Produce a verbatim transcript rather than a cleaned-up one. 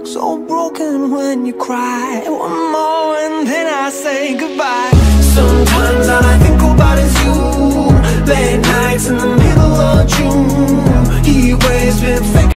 so broken when you cry. One more and then I say goodbye. Sometimes all I think about is you. Late nights in the middle of June, he waves been fake.